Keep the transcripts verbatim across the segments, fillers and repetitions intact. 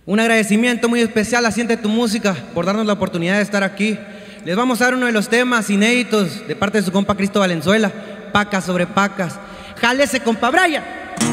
Un agradecimiento muy especial a Siente Tu Música por darnos la oportunidad de estar aquí. Les vamos a dar uno de los temas inéditos de parte de su compa Cristo Valenzuela, Pacas sobre Pacas. ¡Jálese, compa Brian!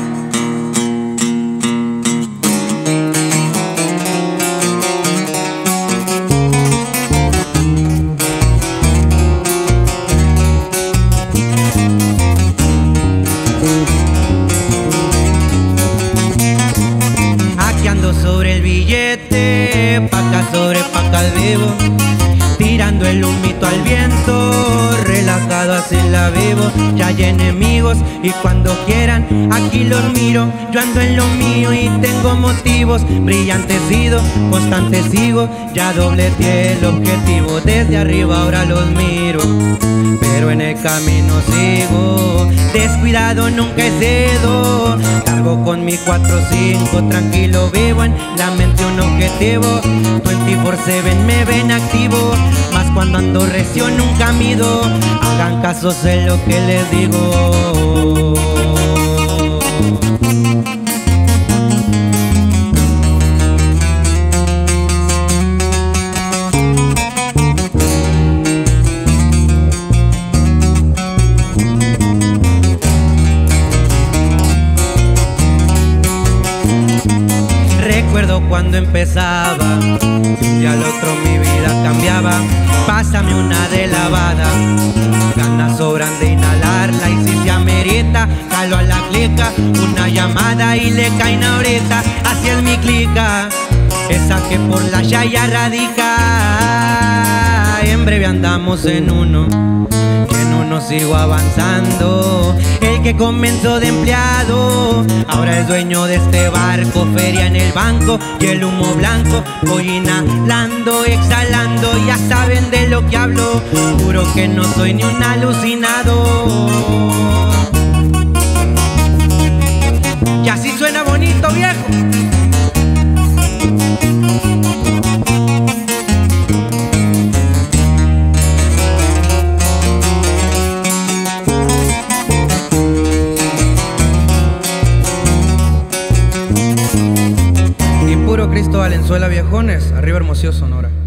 Aquí ando sobre el billete, pacas sobre pacas vivo, tirando el humito al viento, relajado así la vivo. Ya hay enemigos y cuando quieran aquí los miro. Yo ando en lo mío y tengo motivos, brillante sido, constante sigo. Ya dobleteé el objetivo, desde arriba ahora los miro, pero en el camino sigo. Descuidado nunca he sido, cargo con mi cuatro cinco, tranquilo vivo en la mente un objetivo. veinticuatro siete me ven activo, más cuando ando recio nunca mido. Hagan caso, sé lo que les digo. Recuerdo cuando empezaba, de un día al otro mi vida cambiaba. Pásame una de lavada, ganas sobran de inhalarla, y si se amerita, jalo a la clica, una llamada y le caen ahorita. Así es mi clica, esa que por la yaya radica. En breve andamos en uno, en uno sigo avanzando. El que comenzó de empleado ahora es dueño de este barco, feria en el banco y el humo blanco. Voy inhalando, exhalando, ya saben de lo que hablo. Juro que no soy ni un alucinado. Y así suena bonito, viejo. Cristo Valenzuela, viejones, arriba Hermosillo, Sonora.